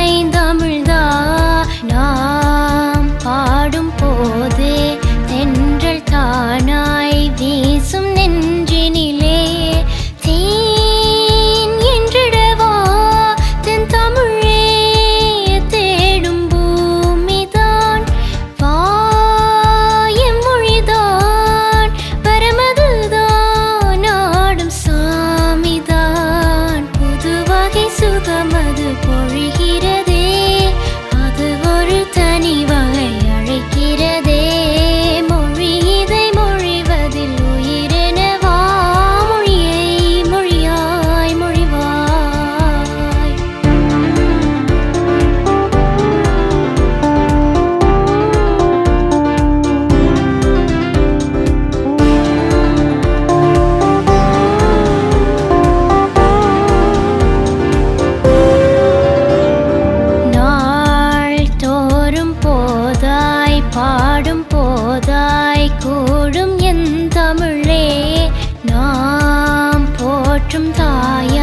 ஐந்தமிழ்தான் நாம் பாடும் போதே தென்றல் தானாய் வீசும் நெஞ்சினிலே தேன் என்றிடவா தென் தமிழே தேடும் பூமிதான் வாயம் மொழிதான் வரமதுதான் ஆடும் சாமிதான் புதுவகை சுகமது பொழிகிறதே அது ஒரு தனி வகை அழைக்கிறதே மொழி இதை மொழிவதில் உயிரெனவா மொழியை மொழியாய் மொழிவாய் நாள் தோறும் போதாய் பாடும் போதாய் கூடும் என் தமிழே நாம் போற்றும் தாய